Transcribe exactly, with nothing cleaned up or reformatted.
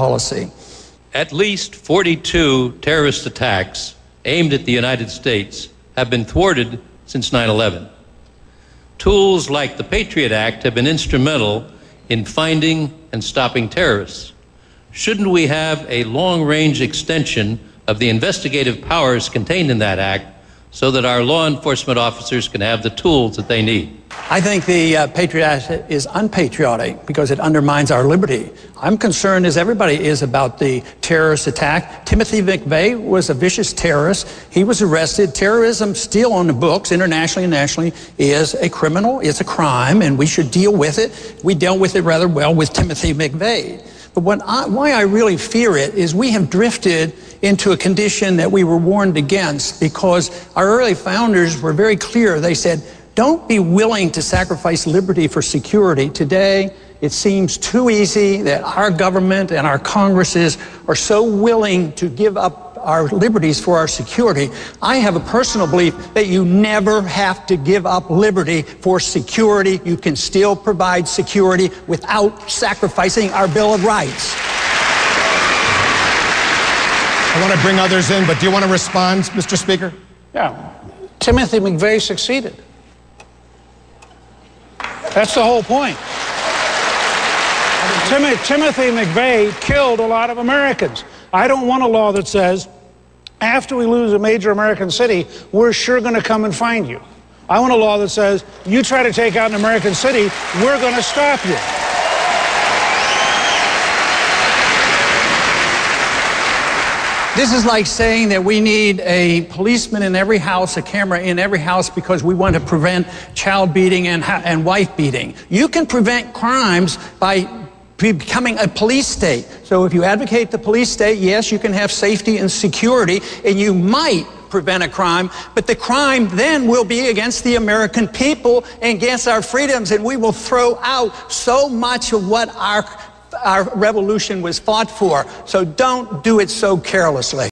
policy. At least forty-two terrorist attacks aimed at the United States have been thwarted since nine eleven. Tools like the Patriot Act have been instrumental in finding and stopping terrorists. Shouldn't we have a long-range extension of the investigative powers contained in that act so that our law enforcement officers can have the tools that they need? I think the uh, Patriot Act is unpatriotic because it undermines our liberty. I'm concerned, as everybody is, about the terrorist attack. Timothy McVeigh was a vicious terrorist. He was arrested. Terrorism, still on the books, internationally and nationally, is a criminal. It's a crime, and we should deal with it. We dealt with it rather well with Timothy McVeigh. But what I, why I really fear it is we have drifted into a condition that we were warned against, because our early founders were very clear. They said, don't be willing to sacrifice liberty for security. Today, it seems too easy that our government and our Congresses are so willing to give up our liberties for our security. I have a personal belief that you never have to give up liberty for security. You can still provide security without sacrificing our Bill of Rights. I want to bring others in, but do you want to respond, Mister Speaker? Yeah. Timothy McVeigh succeeded. That's the whole point. Tim Timothy McVeigh killed a lot of Americans. I don't want a law that says, after we lose a major American city, we're sure going to come and find you. I want a law that says, you try to take out an American city, we're going to stop you. This is like saying that we need a policeman in every house, a camera in every house, because we want to prevent child beating and, and wife beating. You can prevent crimes by becoming a police state. So if you advocate the police state, yes, you can have safety and security, and you might prevent a crime, but the crime then will be against the American people and against our freedoms, and we will throw out so much of what our, our revolution was fought for. So don't do it so carelessly.